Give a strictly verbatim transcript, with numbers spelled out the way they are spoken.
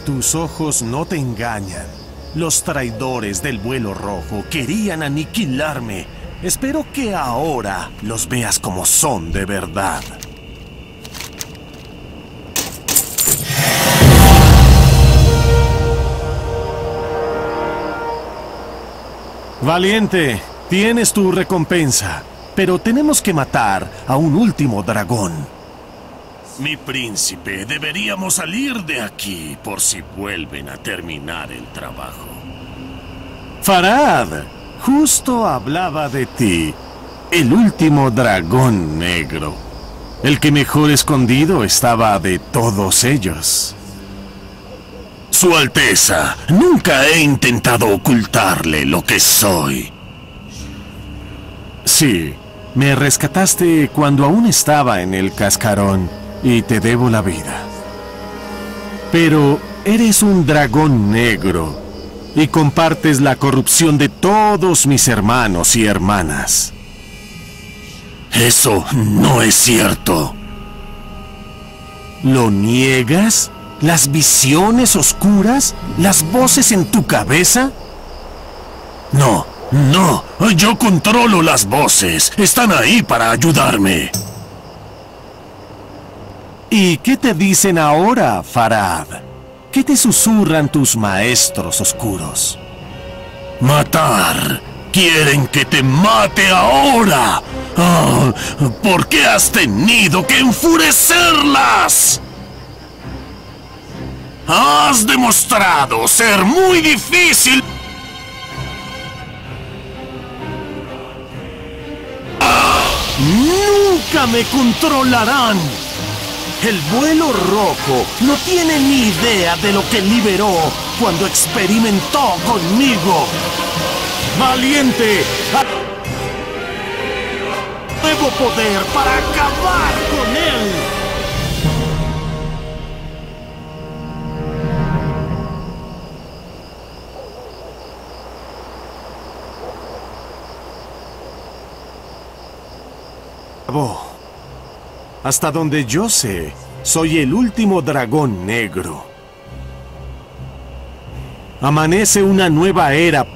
Tus ojos no te engañan. Los traidores del vuelo rojo querían aniquilarme. Espero que ahora los veas como son de verdad. Valiente, tienes tu recompensa, pero tenemos que matar a un último dragón. Mi príncipe, deberíamos salir de aquí por si vuelven a terminar el trabajo. Farad, justo hablaba de ti, el último dragón negro. El que mejor escondido estaba de todos ellos. Su Alteza, nunca he intentado ocultarle lo que soy. Sí, me rescataste cuando aún estaba en el cascarón y te debo la vida. Pero eres un dragón negro y compartes la corrupción de todos mis hermanos y hermanas. Eso no es cierto. ¿Lo niegas? ¿Las visiones oscuras? ¿Las voces en tu cabeza? No, no, yo controlo las voces. Están ahí para ayudarme. ¿Y qué te dicen ahora, Farad? ¿Qué te susurran tus maestros oscuros? Matar. Quieren que te mate ahora. Oh, ¿por qué has tenido que enfurecerlas? Has demostrado ser muy difícil. ¡Nunca me controlarán! El vuelo rojo no tiene ni idea de lo que liberó cuando experimentó conmigo. ¡Valiente! ¡Nuevo poder para acabar con él! Hasta donde yo sé, soy el último dragón negro. Amanece una nueva era